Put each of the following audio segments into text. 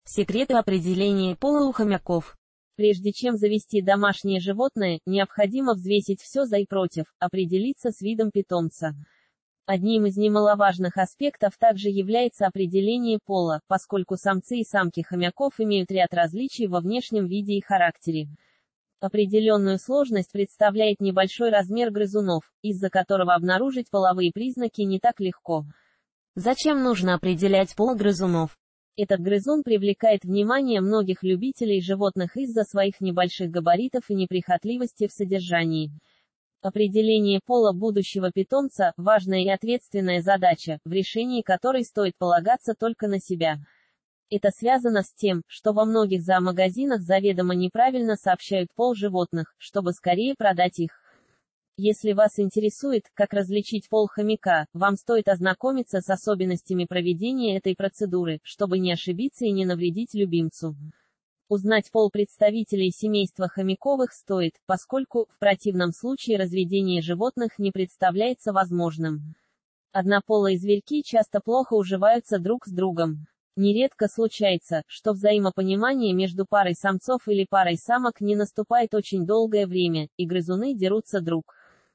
Секреты определения пола у хомяков. Прежде чем завести домашнее животное, необходимо взвесить все за и против, определиться с видом питомца. Одним из немаловажных аспектов также является определение пола, поскольку самцы и самки хомяков имеют ряд различий во внешнем виде и характере. Определенную сложность представляет небольшой размер грызунов, из-за которого обнаружить половые признаки не так легко. Зачем нужно определять пол грызунов? Этот грызун привлекает внимание многих любителей животных из-за своих небольших габаритов и неприхотливости в содержании. Определение пола будущего питомца – важная и ответственная задача, в решении которой стоит полагаться только на себя. Это связано с тем, что во многих зоомагазинах заведомо неправильно сообщают пол животных, чтобы скорее продать их. Если вас интересует, как различить пол хомяка, вам стоит ознакомиться с особенностями проведения этой процедуры, чтобы не ошибиться и не навредить любимцу. Узнать пол представителей семейства хомяковых стоит, поскольку, в противном случае разведение животных не представляется возможным. Однополые зверьки часто плохо уживаются друг с другом. Нередко случается, что взаимопонимание между парой самцов или парой самок не наступает очень долгое время, и грызуны дерутся друг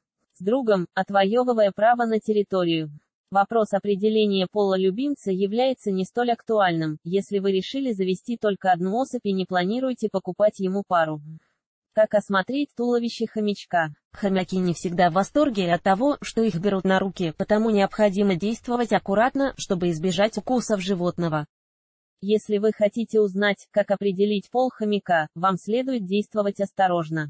с другом, отвоевывая право на территорию. Вопрос определения пола любимца является не столь актуальным, если вы решили завести только одну особь и не планируете покупать ему пару. Как осмотреть туловище хомячка? Хомяки не всегда в восторге от того, что их берут на руки, потому необходимо действовать аккуратно, чтобы избежать укусов животного. Если вы хотите узнать, как определить пол хомяка, вам следует действовать осторожно.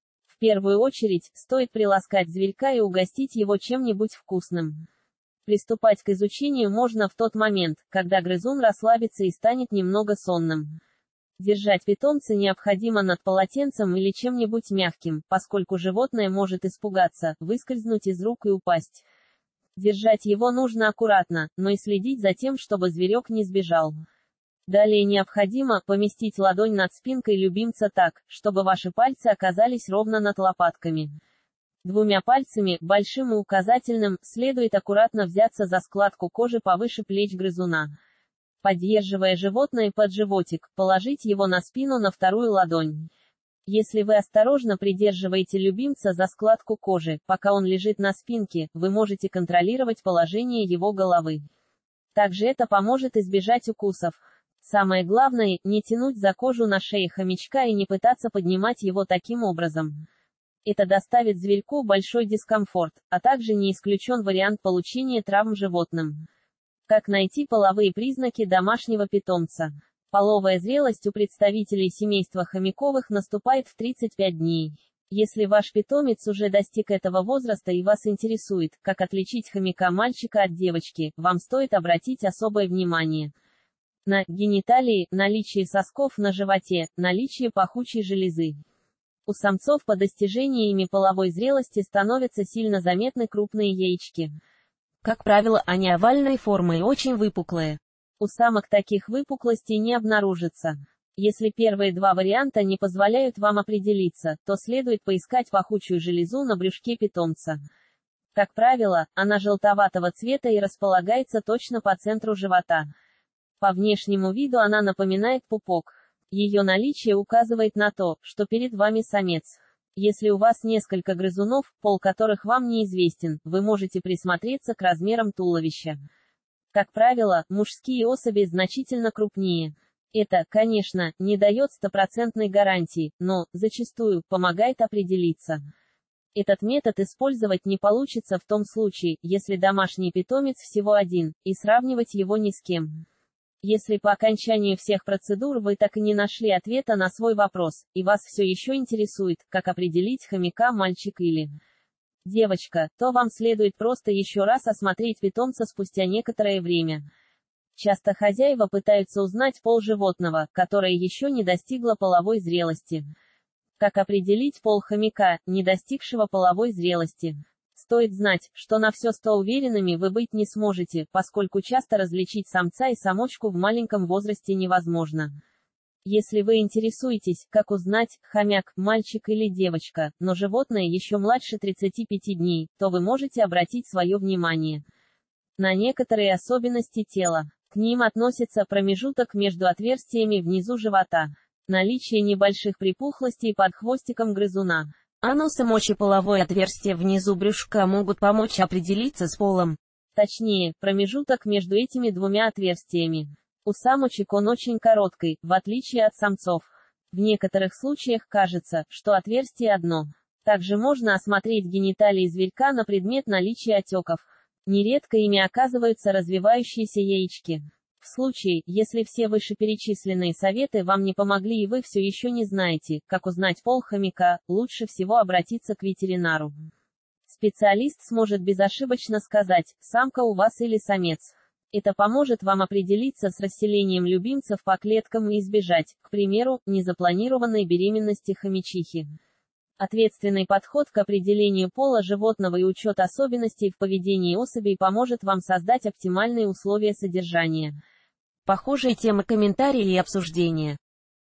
В первую очередь, стоит приласкать зверька и угостить его чем-нибудь вкусным. Приступать к изучению можно в тот момент, когда грызун расслабится и станет немного сонным. Держать питомца необходимо над полотенцем или чем-нибудь мягким, поскольку животное может испугаться, выскользнуть из рук и упасть. Держать его нужно аккуратно, но и следить за тем, чтобы зверек не сбежал. Далее необходимо поместить ладонь над спинкой любимца так, чтобы ваши пальцы оказались ровно над лопатками. Двумя пальцами, большим и указательным, следует аккуратно взяться за складку кожи повыше плеч грызуна. Поддерживая животное под животик, положить его на спину на вторую ладонь. Если вы осторожно придерживаете любимца за складку кожи, пока он лежит на спинке, вы можете контролировать положение его головы. Также это поможет избежать укусов. Самое главное, не тянуть за кожу на шее хомячка и не пытаться поднимать его таким образом. Это доставит зверьку большой дискомфорт, а также не исключен вариант получения травм животным. Как найти половые признаки домашнего питомца? Половая зрелость у представителей семейства хомяковых наступает в 35 дней. Если ваш питомец уже достиг этого возраста и вас интересует, как отличить хомяка-мальчика от девочки, вам стоит обратить особое внимание на гениталии, наличие сосков на животе, наличие пахучей железы. У самцов по достижении ими половой зрелости становятся сильно заметны крупные яички. Как правило, они овальной формы и очень выпуклые. У самок таких выпуклостей не обнаружится. Если первые два варианта не позволяют вам определиться, то следует поискать пахучую железу на брюшке питомца. Как правило, она желтоватого цвета и располагается точно по центру живота. По внешнему виду она напоминает пупок. Ее наличие указывает на то, что перед вами самец. Если у вас несколько грызунов, пол которых вам неизвестен, вы можете присмотреться к размерам туловища. Как правило, мужские особи значительно крупнее. Это, конечно, не дает стопроцентной гарантии, но, зачастую, помогает определиться. Этот метод использовать не получится в том случае, если домашний питомец всего один, и сравнивать его ни с кем. Если по окончанию всех процедур вы так и не нашли ответа на свой вопрос, и вас все еще интересует, как определить хомяка мальчик или девочка, то вам следует просто еще раз осмотреть питомца спустя некоторое время. Часто хозяева пытаются узнать пол животного, которое еще не достигло половой зрелости. Как определить пол хомяка, не достигшего половой зрелости? Стоит знать, что на все 100 уверенными вы быть не сможете, поскольку часто различить самца и самочку в маленьком возрасте невозможно. Если вы интересуетесь, как узнать, хомяк, мальчик или девочка, но животное еще младше 35 дней, то вы можете обратить свое внимание на некоторые особенности тела. К ним относится промежуток между отверстиями внизу живота, наличие небольших припухлостей под хвостиком грызуна. Анус и мочеполовое отверстие внизу брюшка могут помочь определиться с полом. Точнее, промежуток между этими двумя отверстиями. У самочек он очень короткий, в отличие от самцов. В некоторых случаях кажется, что отверстие одно. Также можно осмотреть гениталии зверька на предмет наличия отеков. Нередко ими оказываются развивающиеся яички. В случае, если все вышеперечисленные советы вам не помогли и вы все еще не знаете, как узнать пол хомяка, лучше всего обратиться к ветеринару. Специалист сможет безошибочно сказать, самка у вас или самец. Это поможет вам определиться с расселением любимцев по клеткам и избежать, к примеру, незапланированной беременности хомячихи. Ответственный подход к определению пола животного и учет особенностей в поведении особей поможет вам создать оптимальные условия содержания. Похожие темы комментарии и обсуждения.